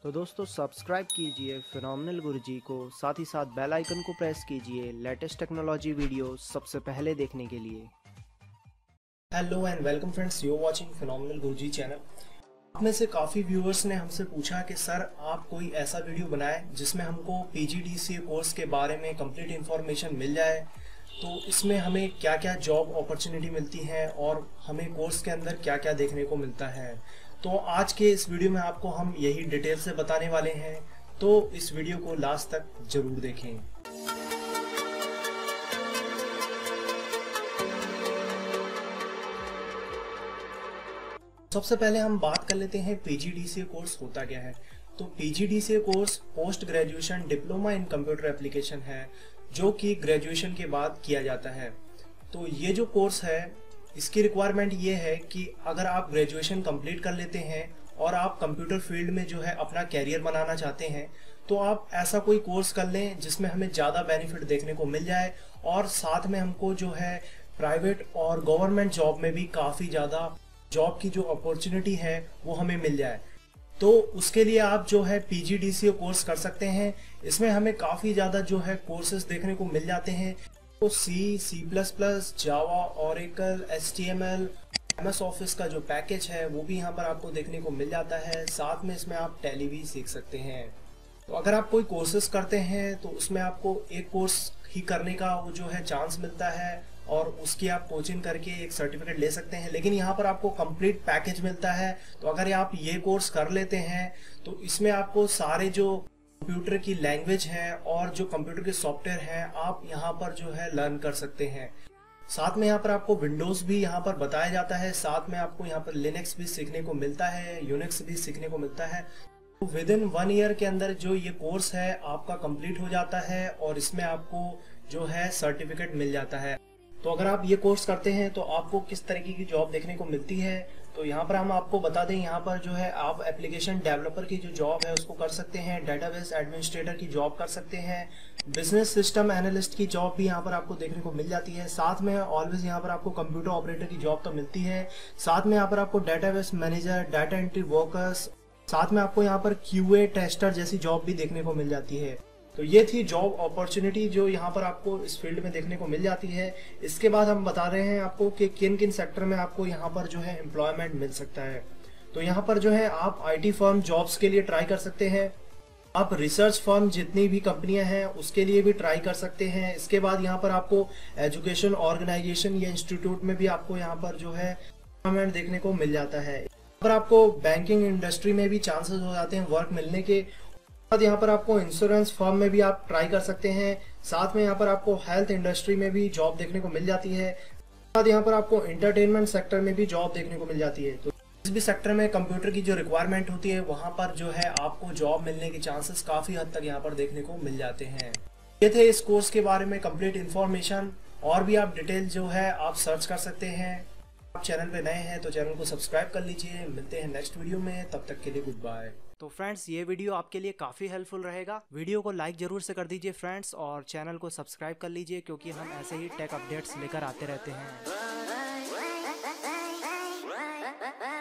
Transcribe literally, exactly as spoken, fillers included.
तो दोस्तों सब्सक्राइब कीजिए फिनोमिनल गुरुजी को, साथ ही साथ बेल आइकन को प्रेस कीजिए लेटेस्ट टेक्नोलॉजी वीडियो सबसे पहले देखने के लिए। Hello and welcome friends, you watching phenomenal Guruji channel. आप में से काफ़ी व्यूअर्स ने हमसे पूछा कि सर आप कोई ऐसा वीडियो बनाएं जिसमें हमको पीजीडीसीए कोर्स के बारे में कंप्लीट इन्फॉर्मेशन मिल जाए। तो इसमें हमें क्या क्या जॉब अपॉर्चुनिटी मिलती है और हमें कोर्स के अंदर क्या क्या देखने को मिलता है। तो आज के इस वीडियो में आपको हम यही डिटेल से बताने वाले हैं, तो इस वीडियो को लास्ट तक जरूर देखें। सबसे पहले हम बात कर लेते हैं पीजीडीसीए कोर्स होता क्या है। तो PGDCA course post graduation diploma in computer application है, जो कि ग्रेजुएशन के बाद किया जाता है। तो ये जो कोर्स है इसकी रिक्वायरमेंट ये है कि अगर आप ग्रेजुएशन कंप्लीट कर लेते हैं और आप कंप्यूटर फील्ड में जो है अपना कैरियर बनाना चाहते हैं, तो आप ऐसा कोई कोर्स कर लें जिसमें हमें ज़्यादा बेनिफिट देखने को मिल जाए और साथ में हमको जो है प्राइवेट और गवर्नमेंट जॉब में भी काफ़ी ज़्यादा जॉब की जो अपॉर्चुनिटी है वो हमें मिल जाए। तो उसके लिए आप जो है पीजीडीसीए कोर्स कर सकते हैं। इसमें हमें काफ़ी ज़्यादा जो है कोर्सेज देखने को मिल जाते हैं। तो C, C plus plus, Java, Oracle, H T M L, M S office का जो पैकेज है वो भी यहाँ पर आपको देखने को मिल जाता है। साथ में इसमें आप टैली भी सीख सकते हैं। तो अगर आप कोई कोर्सेज करते हैं तो उसमें आपको एक कोर्स ही करने का वो जो है चांस मिलता है और उसकी आप कोचिंग करके एक सर्टिफिकेट ले सकते हैं, लेकिन यहाँ पर आपको कंप्लीट पैकेज मिलता है। तो अगर आप ये कोर्स कर लेते हैं तो इसमें आपको सारे जो कंप्यूटर की लैंग्वेज है और जो कंप्यूटर के सॉफ्टवेयर हैं आप यहाँ पर जो है लर्न कर सकते हैं। साथ में यहाँ पर आपको विंडोज़ भी यहाँ पर बताया जाता है, साथ में आपको यहाँ पर लिनक्स भी सीखने को मिलता है, यूनिक्स भी सीखने को मिलता है। तो विद इन वन ईयर के अंदर जो ये कोर्स है आपका कंप्लीट हो जाता है और इसमें आपको जो है सर्टिफिकेट मिल जाता है। तो अगर आप ये कोर्स करते हैं तो आपको किस तरीके की जॉब देखने को मिलती है, तो यहाँ पर हम आपको बता दें, यहाँ पर जो है आप एप्लीकेशन डेवलपर की जो जॉब है उसको कर सकते हैं, डेटाबेस एडमिनिस्ट्रेटर की जॉब कर सकते हैं, बिजनेस सिस्टम एनालिस्ट की जॉब भी यहाँ पर आपको देखने को मिल जाती है। साथ में ऑलवेज यहाँ पर आपको कंप्यूटर ऑपरेटर की जॉब तो मिलती है। साथ में यहाँ पर आपको database manager, data entry workers, साथ में आपको यहाँ पर क्यूए टेस्टर जैसी जॉब भी देखने को मिल जाती है। तो ये थी जॉब अपॉर्चुनिटी जो यहाँ पर आपको इस फील्ड में देखने को मिल जाती है। इसके बाद हम बता रहे हैं आपको कि किन किन सेक्टर में आपको यहाँ पर जो है एम्प्लॉयमेंट मिल सकता है। तो यहाँ पर जो है आप आईटी फर्म जॉब्स के लिए ट्राई कर सकते हैं, आप रिसर्च फर्म जितनी भी कंपनियां हैं उसके लिए भी ट्राई कर सकते हैं। इसके बाद यहाँ पर आपको एजुकेशन ऑर्गेनाइजेशन या इंस्टीट्यूट में भी आपको यहाँ पर जो है एम्प्लॉयमेंट देखने को मिल जाता है। यहाँ पर आपको बैंकिंग इंडस्ट्री में भी चांसेस हो जाते हैं वर्क मिलने के। यहाँ पर आपको इंश्योरेंस फर्म में भी आप ट्राई कर सकते हैं। साथ में यहाँ पर आपको हेल्थ इंडस्ट्री में भी जॉब देखने को मिल जाती है। साथ यहाँ पर आपको एंटरटेनमेंट सेक्टर में भी जॉब देखने को मिल जाती है। तो इस भी सेक्टर में कंप्यूटर की जो रिक्वायरमेंट होती है वहाँ पर जो है आपको जॉब मिलने के चांसेस काफ़ी हद तक यहाँ पर देखने को मिल जाते हैं। ये थे इस कोर्स के बारे में कंप्लीट इन्फॉर्मेशन। और भी आप डिटेल जो है आप सर्च कर सकते हैं। आप चैनल पे नए हैं तो चैनल को सब्सक्राइब कर लीजिए। मिलते हैं नेक्स्ट वीडियो में, तब तक के लिए गुड बाय। तो फ्रेंड्स ये वीडियो आपके लिए काफ़ी हेल्पफुल रहेगा। वीडियो को लाइक ज़रूर से कर दीजिए फ्रेंड्स, और चैनल को सब्सक्राइब कर लीजिए क्योंकि हम ऐसे ही टेक अपडेट्स लेकर आते रहते हैं।